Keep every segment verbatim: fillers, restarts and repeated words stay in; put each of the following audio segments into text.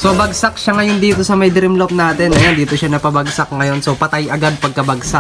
So bagsak siya ngayon dito sa may Dreamloft natin. Ayan, dito siya napabagsak ngayon. So patay agad pagkabagsak.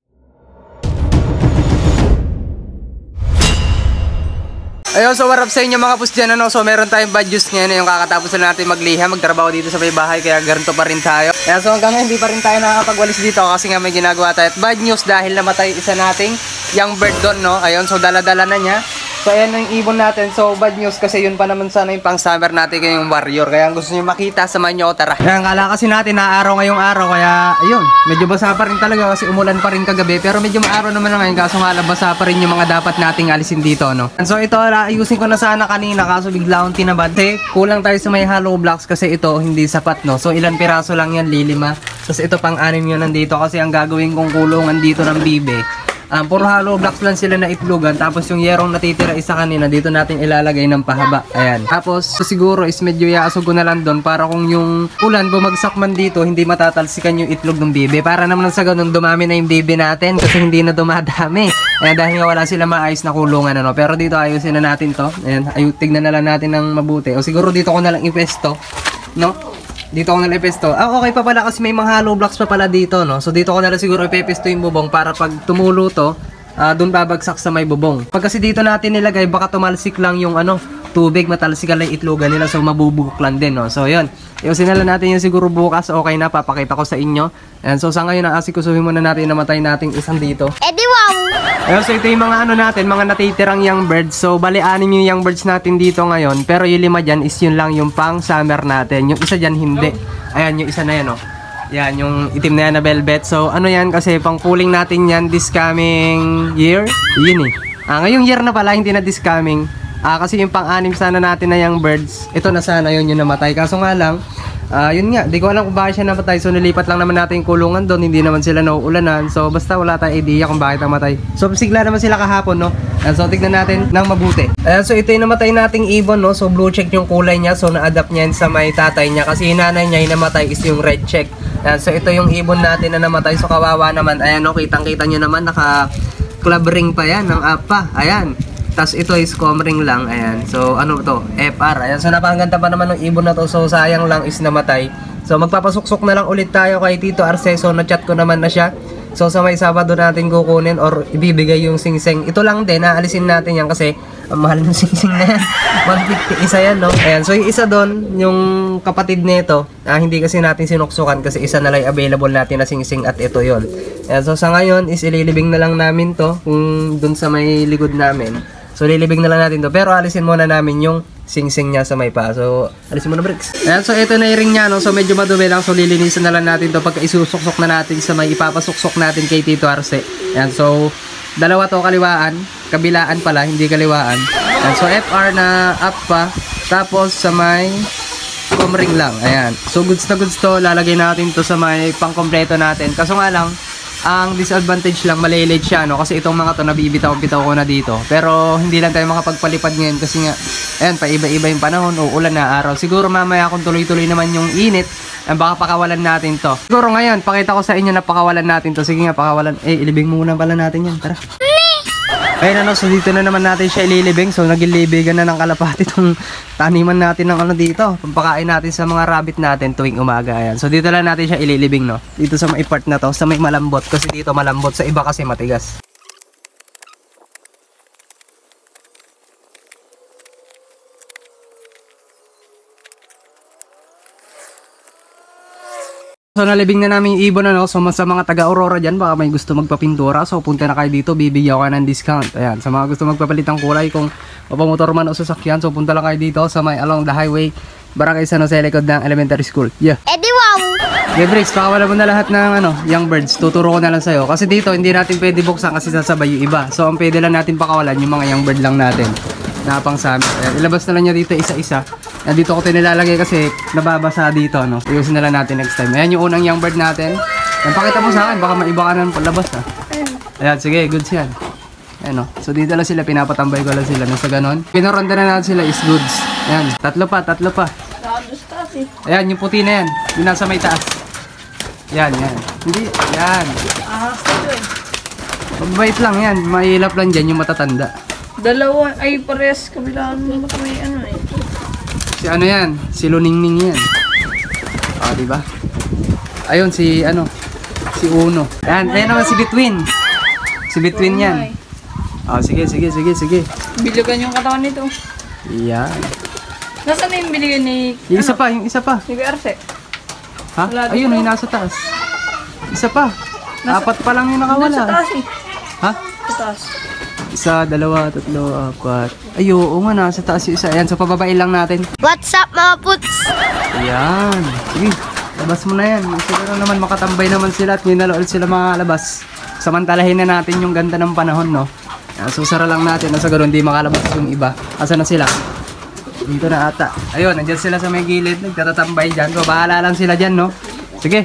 Ayun, so what up sa inyo mga pus dyan, ano? So meron tayong bad news ngayon, yung kakatapos na natin magliha, magtrabaho dito sa may bahay, kaya ganito pa rin tayo. Kaya so hanggang ngayon, hindi pa rin tayo nakakapagwalis dito kasi nga may ginagawa tayo. At bad news dahil namatay isa nating young bird doon, no? Ayun, so dala-dala na niya. So ayan yung ibon natin. So bad news kasi yun pa naman sana yung pang summer natin kaya yung warrior. Kaya gusto nyo makita, samahan nyo, tara. Kaya kala kasi natin na araw ngayong araw. Kaya ayun, medyo basa pa rin talaga kasi umulan pa rin kagabi. Pero medyo maaraw naman na ngayon kaso nga basa pa rin yung mga dapat nating alisin dito, no? And so ito, ayusin ko na sana kanina kaso bigla akong tinabad. Kasi kulang tayo sa may hollow blocks kasi ito hindi sapat, no? So ilan piraso lang yan, lilima. Tapos ito pang anim yun nandito kasi ang gagawin kong kulungan dito ng bibe. Um, puro hollow blocks lang sila na itlogan. Tapos yung yerong natitira isa kanina, dito natin ilalagay ng pahaba. Ayan. Tapos so siguro is medyo yaasog ko na lang doon para kung yung ulan bumagsak man dito, hindi matatalsikan yung itlog ng bibe. Para naman sa ganun dumami na yung bibe natin kasi hindi na dumadami. Ayan, dahil nga wala sila maayos na kulungan, ano. Pero dito ayusin na natin to. Ayan, ayun, tignan na lang natin ng mabuti. O siguro dito ko na lang ipesto, no? Dito ko na lang ipesto. Ah, okay pa pala kasi may mga hollow blocks pa pala dito, no? So dito ko na lang siguro ipepesto yung bubong para pag tumulo to, uh, dun babagsak sa may bubong. Pag kasi dito natin nilagay, baka tumalsik lang yung ano, tubig, matalsikan lang itlogan nila, so mabubugok lang din, no? So yun, iusin na lang natin yung siguro bukas, okay na, papakita ko sa inyo. And so sa ngayon, aasikusuhin muna natin, namatay nating isang dito. Eh di wow! Ayun, so ito yung mga ano natin, mga natitirang young birds. So bali anim yung young birds natin dito ngayon, pero yung lima dyan is yun lang yung pang summer natin. Yung isa dyan hindi. Ayan, yung isa na yan, oh. Yan, yung itim na yan na velvet. So ano yan, kasi pang cooling natin yan this coming year. Yun eh. Ah, ngayong year na pala, hindi na this coming. Ah, kasi yung pang-anim sana natin na young birds, ito na sana yun yung namatay. Kaso nga lang, ah, yun nga, di ko alam kung bakit siya namatay. So nilipat lang naman natin yung kulungan doon, hindi naman sila nauulanan. So basta wala tayong idea kung bakit namatay. So sigla naman sila kahapon, no? And so tignan natin ng mabuti. Ayan, so ito yung namatay nating ibon, no? So blue check yung kulay niya. So na-adapt niya sa may tatay niya. Kasi yung nanay niya yung namatay is yung red check. Ayan, so ito yung ibon natin na namatay. So kawawa naman. Ayan, no? Kitang-kita nyo naman, naka club ring pa yan, ng apa. Ayan. Tapos ito is com ring lang. Ayan. So ano to? F R. Ayan. So napakaganda pa naman ng ibon na to. So sayang lang is namatay. So magpapasuksok na lang ulit tayo kay Tito Arce. So na-chat ko naman na siya. So sa may Sabado natin kukunin or ibibigay yung singsing. Ito lang din, naalisin natin yan kasi ang mahal ng singsing na yan. one fifty isa yan, no? Ayan. So yung isa doon, yung kapatid nito, ah, hindi kasi natin sinuksukan kasi isa na lang available natin na singsing at ito yon. Ayan. So sa ngayon is ililibing na lang namin to kung doon sa may likod namin. So lilibing na lang natin to, pero alisin muna namin yung sing-sing niya sa may pa. So alisin muna bricks. Ayan, so ito na yung ring niya, no? So medyo madumi lang, so lilinisan na lang natin to pagka isusuksok na natin sa may ipapasuksok natin kay Tito Arce. Ayan, so dalawa to, kaliwaan, kabilaan pala, hindi kaliwaan. Ayan, so F R na up pa, tapos sa may com ring lang. Ayan, so goods na goods to, lalagay natin to sa may pangkompleto natin. Kaso nga lang, ang disadvantage lang, malilate siya, no? Kasi itong mga to nabibitaw-bitaw ko na dito. Pero hindi lang tayo makapagpalipad ngayon kasi nga, ayan, paiba-iba yung panahon, uulan na araw. Siguro mamaya kung tuloy-tuloy naman yung init, eh, baka pakawalan natin to. Siguro ngayon, pakita ko sa inyo na pakawalan natin to. Sige nga, pakawalan. Eh, ilibing muna pala natin yan. Tara. Ayun, ano, so dito na naman natin siya ililibing. So nagilibigan na ng kalapati itong taniman natin ng ano dito. Pampakain natin sa mga rabbit natin tuwing umaga. Ayan. So dito lang natin siya ililibing, no? Dito sa may part na to, sa may malambot. Kasi dito malambot, sa iba kasi matigas. So nalibing na namin yung ibon, ano. So sa mga taga-Aurora dyan, baka may gusto magpapintura, so punta na kayo dito, bibigyan ko ng discount. Ayan, sa mga gusto magpapalit ng kulay, kung mapamotor man o sasakyan, so punta lang kayo dito sa may along the highway, Barangay San Jose, likod ng elementary school. Yeah. Eddie wow! Okay, Bricks, pakawala mo na lahat ng ano, young birds. Tuturo ko na lang sa'yo. Kasi dito, hindi natin pwede buksan kasi sasabay yung iba. So ang pwede lang natin pakawalan yung mga young bird lang natin na pang sa amin. Ayan, ilabas na lang niya dito isa-isa. Ayan, dito ko tinilalagay kasi nababasa dito, no? Iusin na lang natin next time. Ayan yung unang young bird natin. Ayan, pakita mo sa akin, baka maiba ka na ng palabas, ha? Ayan, sige, goods yan. Ayan, no? So dito lang sila, pinapatambay ko lang sila. Nasa ganon. Pinoronda na natin sila is goods. Ayan, tatlo pa, tatlo pa. Ayan, yung puti na yan. Yung nasa may taas. Yan, yan. Hindi, yan. Ahas ito eh. Magbait lang yan. Mahilap lang dyan yung matatanda. Dalawa ay pares kabilaan mo may ano eh. Si ano yan? Si Luningning yan. Ah, di ba? Ayun, si ano, si Uno. Ayan, ayan naman si Between. Si Between yan. Ah, sige, sige, sige, sige. Biligan yung katawan nito. Yan. Nasaan na yung biligan ni... Yung isa pa, yung isa pa. Ni Arce? Ha? Wala Ayun, dito. yung nasa taas. Isa pa. Nasa- Apat pa lang yung Nasa nakawala. taas eh. Ha? Sa taas. Isa, dalawa, tatlo, apat. Ay, oo nga, nasa taas yung isa. Ayan, so pababain lang natin. What's up mga puts? Ayan. Sige, labas mo na yan. Siguro naman makatambay naman sila at minalool sila makalabas. Samantalahin na natin yung ganda ng panahon, no? Ayan, susara lang natin. Nasa ganoon, hindi makalabas yung iba. Asa na sila? Dito na ata. Ayun, nandiyan sila sa may gilid. Nagtatatambay dyan. So, bahala lang sila dyan, no? Sige.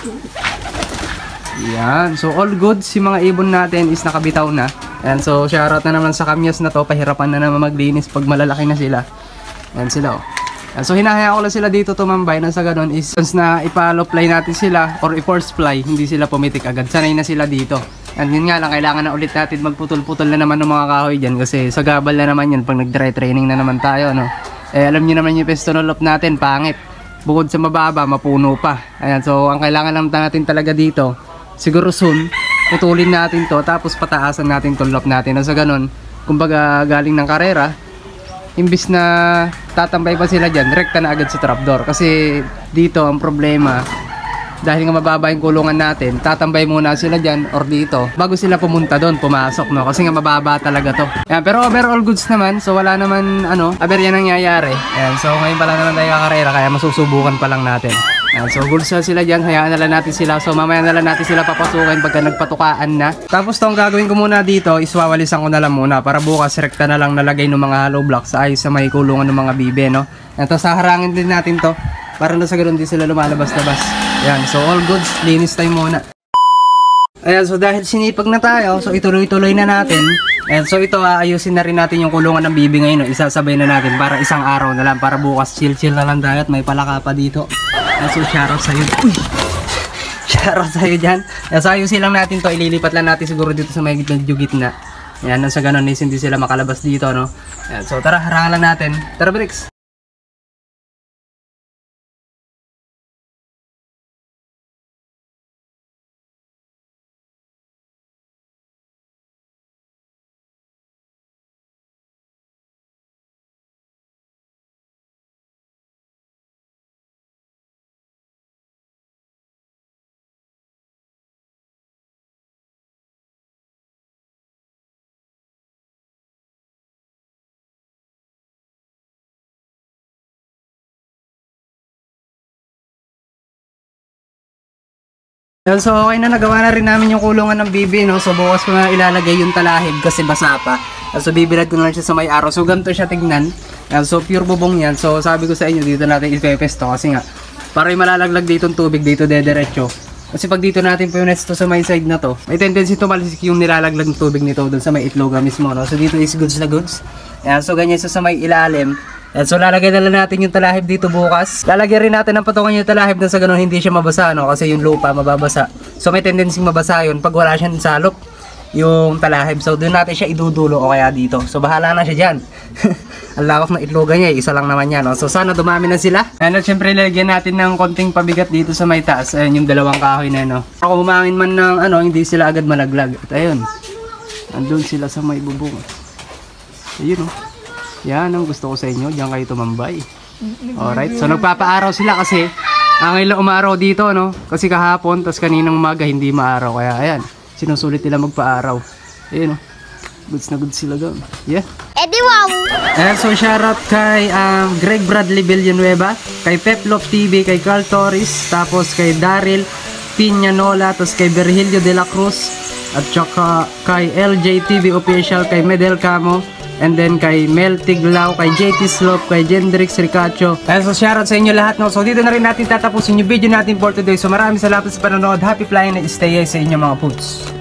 Yan. So, all good. Si mga ibon natin is nakabitaw na. Yan. So, shoutout na naman sa kamyas na to. Pahirapan na naman maglinis pag malalaki na sila. Yan sila, oh. Yan. So, hinahaya ko lang sila dito tumambay. Nang sa ganun is, once na ipalo-fly natin sila or i-force fly, hindi sila pumitik agad. Sanay na sila dito. Yan. Yun nga lang, kailangan na ulit natin magputol-putol na naman ng mga kahoy dyan. Kasi sa gabal na naman yan pag nag-dry training na naman tayo, no? Eh, alam nyo naman yung piston loop natin, pangit. Bukod sa mababa, mapuno pa. Ayan, so ang kailangan lang natin talaga dito, siguro soon, putulin natin to, tapos pataasan natin tong loop natin. Sa ganun, kumbaga galing ng karera, imbis na tatambay pa sila dyan, rekta na agad sa trapdoor. Kasi dito ang problema, dahil nga mababa yung kulungan natin, tatambay muna sila dyan or dito bago sila pumunta doon, pumasok, no? Kasi nga mababa talaga to. Yan, pero overall goods naman, so wala naman ano, aberya nangyayari. Yan, so ngayon pala naman tayo kakarera, kaya masusubukan pa lang natin. Yan, so goods na sila dyan, hayaan na lang natin sila. So mamaya na lang natin sila papasukin pagka nagpatukaan na. Tapos tong gagawin ko muna dito is wawalisan ko na lang muna para bukas rekta na lang nalagay ng mga hollow blocks ayos sa may kulungan ng mga bibe, no? Yan, tapos haharangin din natin to para na sa ganoon din sila lumalabas-labas. Yan, so all goods, linis tayo muna. Ayan, so dahil sinipag na tayo, so ituloy-tuloy na natin. And so ito, aayusin na rin natin yung kulungan ng bibi ngayon, no? Isasabay na natin para isang araw na lang, para bukas chill-chill na lang tayo at may palaka pa dito. And so shoutout sa'yo. Uy! Shoutout sa'yo dyan. Ayan, so ayusin lang natin to, ililipat lang natin siguro dito sa may medyo gitna. Ayan, nang sa ganun is hindi sila makalabas dito, no? Ayan, so tara, harangan lang natin. Tara, Bricks! So okay na, nagawa na rin namin yung kulungan ng bibi, no? So bukas ko na ilalagay yung talahib kasi basa pa. So bibilad ko na lang siya sa may araw. So ganito siya tignan. So pure bubong yan. So sabi ko sa inyo, dito natin ipepesto kasi nga para yung malalaglag dito yung tubig dito dediretso. Kasi pag dito natin punesto sa may side na to, may tendency tumalisik yung nilalaglag ng tubig nito doon sa may itloga mismo, no? So dito is goods na goods. Ayan, so ganyan sa may ilalim. Ayan, so lalagay na lang natin yung talahib dito bukas. Lalagyan rin natin ng patungan yung talahib na sa ganun hindi siya mabasa, no? Kasi yung lupa mababasa. So may tendency mabasa yun pag wala siyang salop yung talahib. So doon natin siya idudulo o kaya dito. So bahala na siya dyan. Ang lawak na itloga niya, isa lang naman yan, no? So sana dumami na sila. Ayan, at syempre lalagyan natin ng konting pabigat dito sa may taas. Ayan yung dalawang kahoy na, no? Kung humangin man ng ano, hindi sila agad malaglag. At ayun, andun sila sa may bubong. Ayun, oh. Yan ang gusto ko sa inyo, diyan kayo tumambay. Alright, so nagpapaaraw sila kasi ang ilang umaraw dito, no? Kasi kahapon, tas kaninang umaga hindi maaraw. Kaya ayan, sinusulit nila magpaaraw. Ayun, oh. Goods na goods sila doon. Yeah. Eddie wow! Ayan, so shoutout kay um, Greg Bradley Villanueva, kay Peplop T V, kay Carl Torres, tapos kay Daryl Piñanola, tapos kay Virgilio de la Cruz, at saka kay L J T V Official, kay Medel Camo, and then kay Mel Tiglao, kay J T Slope, kay Jendrix Ricacho. Ayan, so shoutout sa inyo lahat, no? So dito na rin natin tatapusin yung video natin for today. So maraming salamat sa panonood. Happy flying and stay sa inyo mga puts.